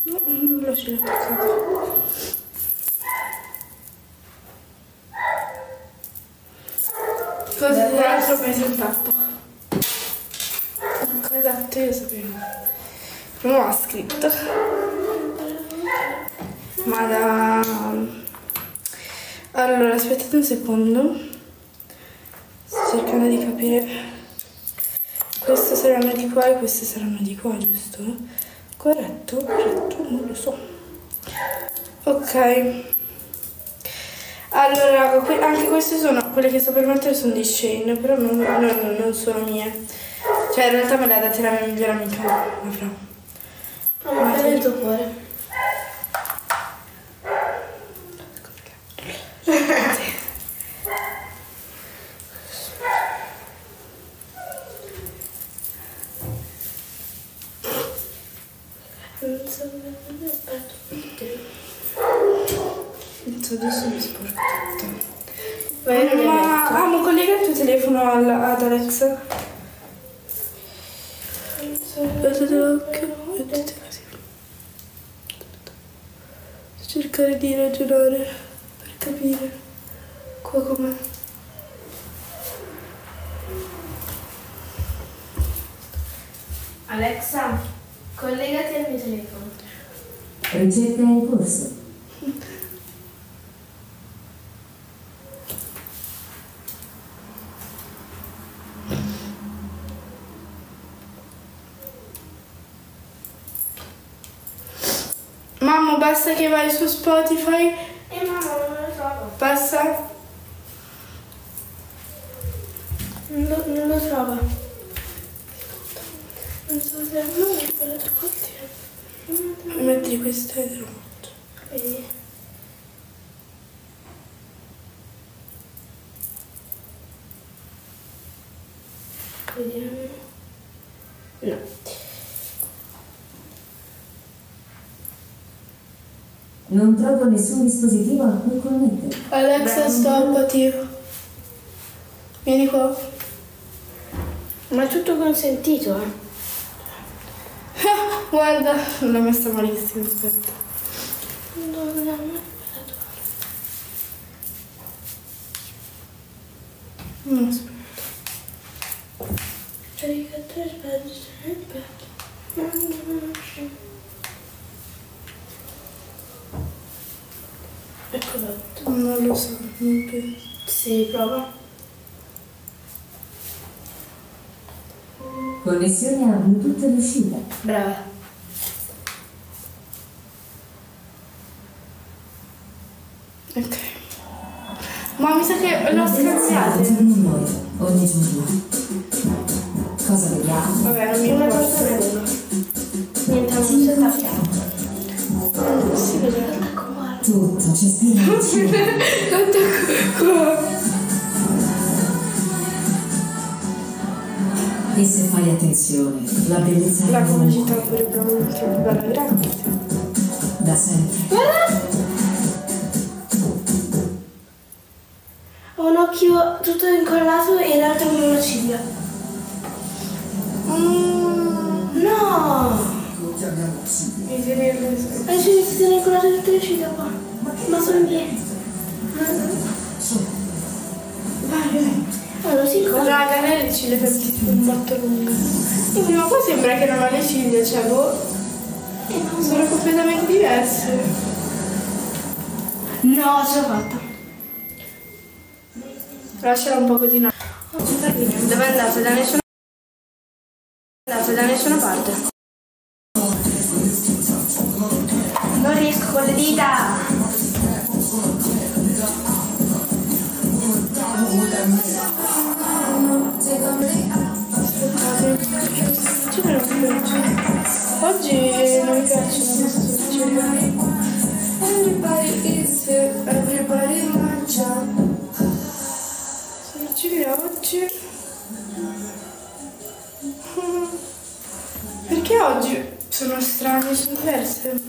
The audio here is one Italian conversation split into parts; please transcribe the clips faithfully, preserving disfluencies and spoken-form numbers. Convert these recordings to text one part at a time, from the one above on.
No, non lo ci ho toccato. Cosa di altro mese in tappo? Ecco, esatto, io sapevo. Non ho scritto. Ma da... Allora, aspettate un secondo. Sto cercando di capire. Queste saranno di qua e queste saranno di qua, giusto? Corretto? Corretto? Non lo so. Ok. Allora, raga, que anche queste sono, quelle che sto per mettere sono di Shane, però non, no, no, non sono mie. Cioè, in realtà me le ha date la mia migliore amica, la Fra. Oh, ma che è il tuo cuore? Adesso mi sporco tutto. Ma amo collegare il tuo telefono al, ad Alexa. Vedete l'occhio, vedete così. Cercare di ragionare per capire qua com'è. Alexa, collegati al mio telefono. Ricerca in corso. Mamma, basta che vai su Spotify. E mamma, non lo trovo. Basta. Non lo, non lo trovo. Non so se non è quello da Metti questo e te lo metto. Vedi? Vediamo. No. Non trovo nessun dispositivo a cui connettere. Alexa, Beh, stop, attivo. Vieni qua. Ma è tutto consentito, eh? Guarda, l'ho messa malissimo, aspetta. Dove l'hanno No, aspetta. Ecco fatto. Non lo so, non penso. Sì, prova. Connessione a Bluetooth riuscita. Brava. Ok. Ma mi sa che l'ho scambiata. Ogni giorno. Cosa vediamo? Vabbè, non mi Una importa. cosa nuova. Niente, non si sta fiato. Non si vede. Ecco, guarda. Tutto c'è spiegazione. E se fai attenzione, la bellezza è La ovunque, comicità pure proprio troppo bella, grazie. da sempre. Guarda! Ho un occhio tutto incollato e in realtà con una ciglia. Mm, no! Mi si vede. Le ciglia si sono incollate tutte le ciglia qua. Ma sono mie. Vai, vai. Ma non si incolla. Raga, lei le ciglia per un botto lungo. E prima qua sembra che non ha le ciglia, cioè boh. Sono completamente diverse. No, ce l'ho fatta. Lasciala un po' così, no. Dove è andata? Da nessuna è andata da nessuna parte. Non riesco con le dita. Oggi non mi piacciono queste soccine. Everybody eats it, everybody mangia. Soccine oggi. Perché oggi sono strane, sono diverse.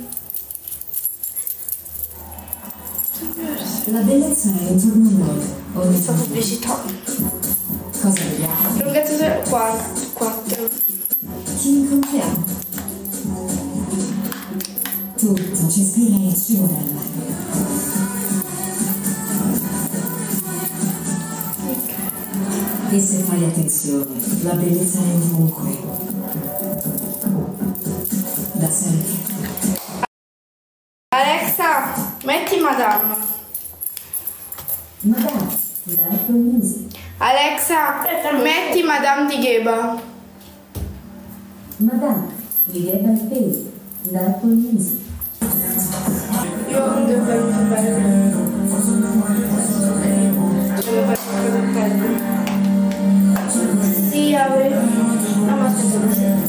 Sono diverse. La bellezza è intorno a noi. Ogni Questa giorno. pubblicità. Cosa vediamo? Lunghezza quattro. Chi incontriamo? Tutto ci ispira e scivola. E se fai attenzione, la bellezza è ovunque. Da sempre. Alexa, metti Madame. Madame, da Apple Music. Alexa, metti Madame di Gheba. Madame, di Gheba e Pei, da Apple Music. Io ho due pelli più belli. Devo fare un pelli. Sì, apri. No, ma aspetta così.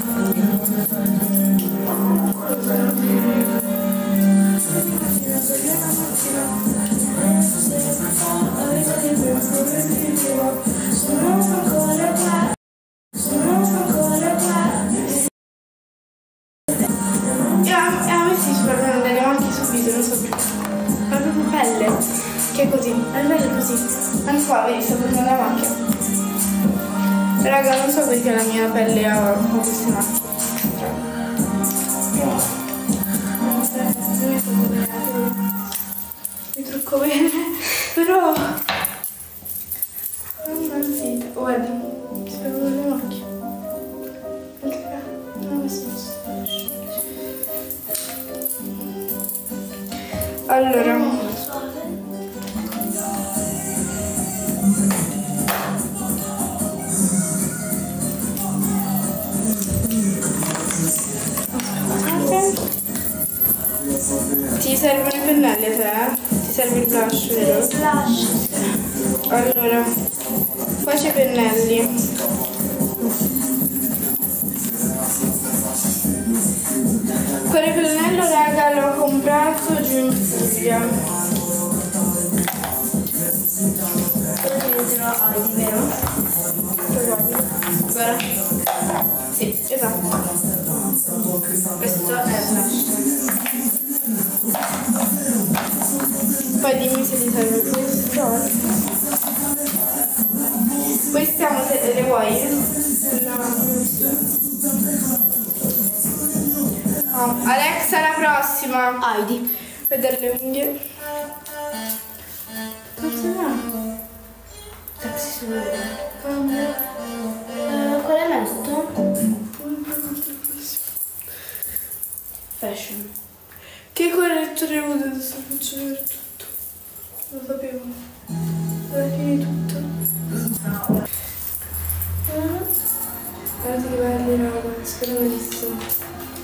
Io a, a me si sparano delle macchie subito, non so perché. È proprio pelle, che è così, è bello così. Anzi qua, vedi, sto prendendo la macchia. Raga, non so perché la mia pelle ha, ha queste macchie. Mi trucco bene, però... Anzi, guarda, si vedono le macchie. Anche qua, non ha senso. Allora, ti servono i pennelli a te? Eh? Ti serve il blush, vero? Flash. Allora, qua c'è i pennelli. Quel pennello, raga, l'ho comprato giù in Puglia. Quello diventerò Heidi, vero? Guarda. Sì, esatto. Questo è il blush. Poi dimmi se ti serve questo. Poi stiamo, se le vuoi? No. Alexa, la prossima. Heidi. Vedere le unghie. Cosa va? Taxi su cambia. Uh, quale metto? Fashion. Che correttore uso adesso faccio vedere tutto. Lo sapevo. Alla fine tutto. Guarda che belli, raga, spero bellissimo.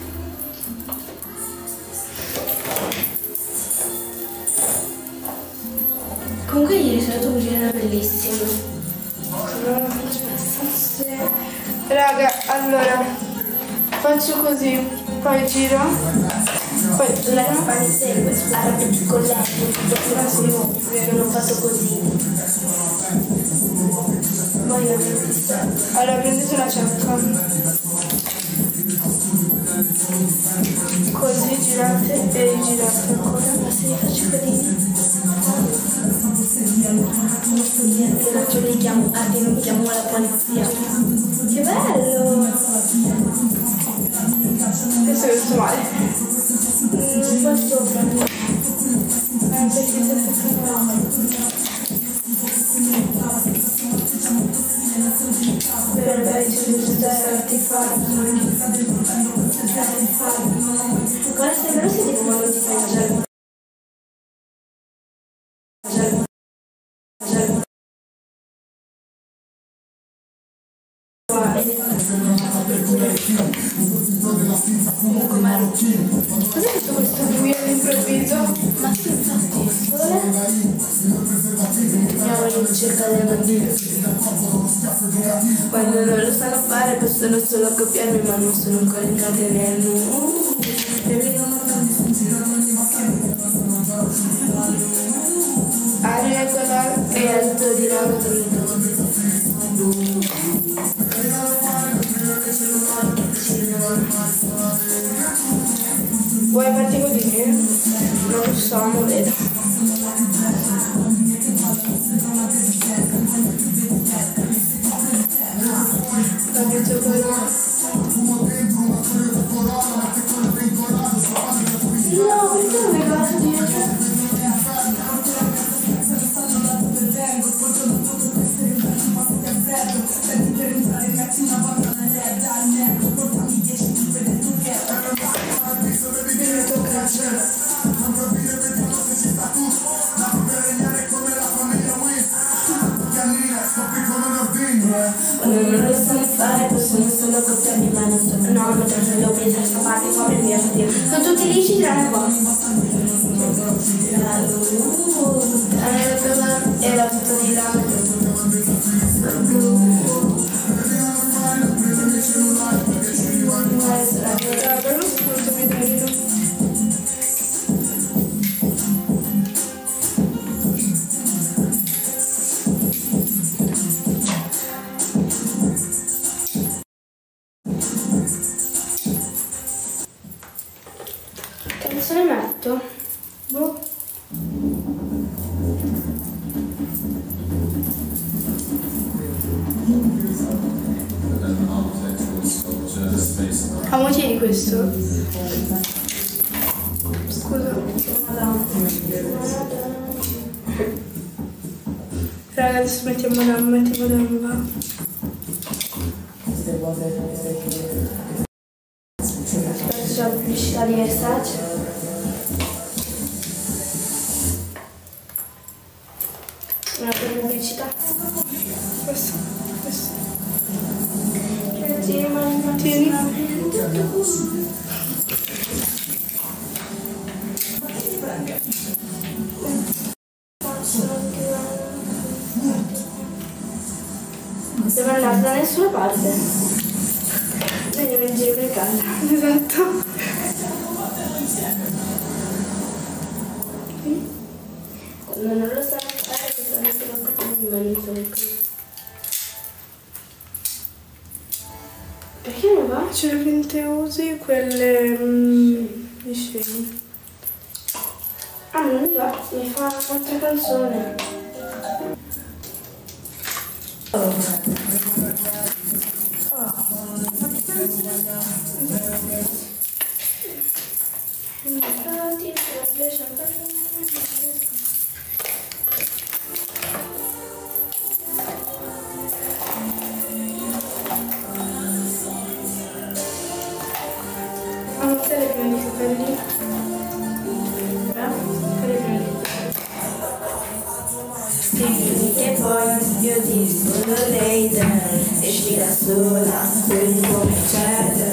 Comunque ieri sera tuo cugino era bellissimo. Allora faccio questo. Raga, allora faccio così, poi giro, poi giro. La campagna segue, arrabbia con lei, non ho fatto così. Poi io Allora prendete una ciocca. Così girate e rigirate ancora. ma se li faccio così. Io faccio li chiamo, ah, che non chiamo la polizia. Che bello! Questo è venuto male. Mm, qua sopra. Eh, perché siete fermati. Per starti fare. Guarda, sembra che tipo quando ti fai mangiare. Cos'è tutto questo buio all'improvviso? Ma sì, infatti, andiamo in ricerca del bambino. Quando non lo sanno fare possono solo copiarmi, ma non sono ancora entrati nel Aria color e alto di rotolo. Vuoi farti così? Non lo so, non vedo. Capito quello? Quando non lo sanno fare possono solo coppiarmi ma non sono no, non devo pensare scappare fuori via sono tutti lì ci tranne qua e la foto di là che canzone metto? Boh. Famoci di questo. Scusa. Raga, adesso mettiamo da, mettiamo da, va. Adesso la pubblicità di Versace. Una pubblicità. Questo, questo. Tieni. Devo andare da nessuna parte. Noi andiamo in giro per casa. Esatto. Quando non lo sanno fare, bisogna solo capire, ma non sono qui. Perché non va? Ce le finte usi quelle mm, di scene. Ah, non mi va, mi fa un'altra canzone. Oh. Ah, te le prendi i capelli? Che poi io ti rispondo later, esci da sola, quelli come c'è.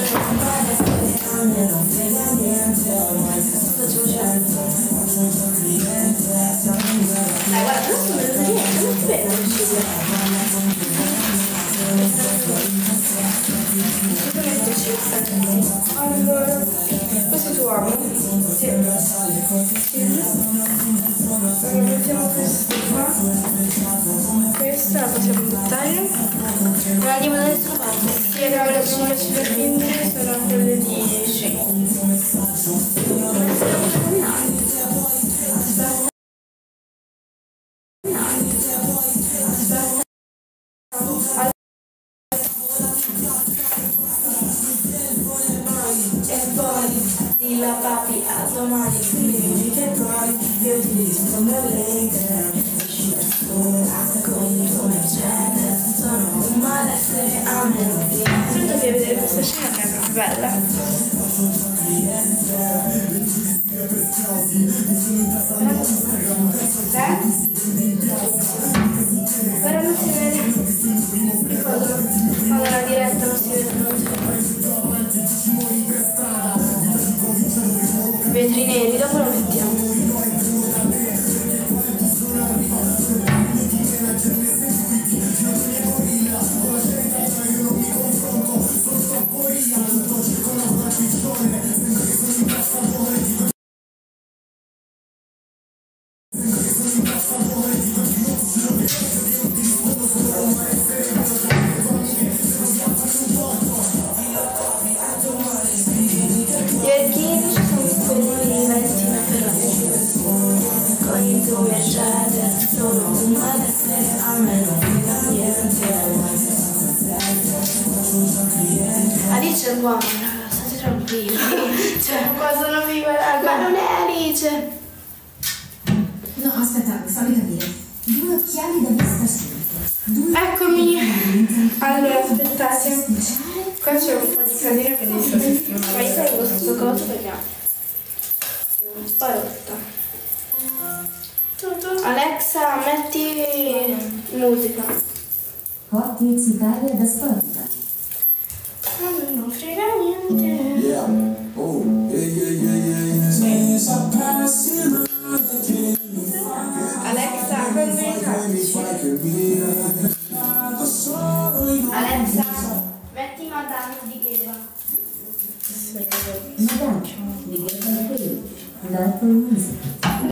A me non frega niente, faccio certo. Dai, guarda, non so niente, non ti vedo, Allora, questo tu ami? Sì. Allora, mettiamo questo qua. Questa la possiamo buttare. non andiamo da nessuna parte. Sì, abbiamo le sono le super finte, sono quelle di Shane. La papi a domani, quindi che poi io ti rispondo later. Esci da sola, con il tuo Mercedes, sono un malessere a me non piace. Sento che vedere questa scena che è proprio bella. Eh? Ora non si vede. Che cosa? Allora diretta non si vede, non si vede. Vetri neri, dopo lo mettiamo. Gli archini ci sono quelli di Valentina Ferrari. Con il tuo Mercedes sono un malessere, a me non frega niente. Alice è buona, state tranquilli. Cioè, qua sono figurata. Ma non è Alice. No, aspetta, fammi capire. Due occhiali da vista sempre. Eccomi. Allora, aspettate. Qua c'è un po' di casino, quindi sto sistemando. Ma io sono lo stesso coso perché Hot Hits Italia da Spotify. A me non frega niente. Yeah. Oh, yeah, yeah, yeah, yeah. Since I passed it around, Alexa, quando mi Alexa, metti Madame di Gheva. Madame di Gheva, Apple Music.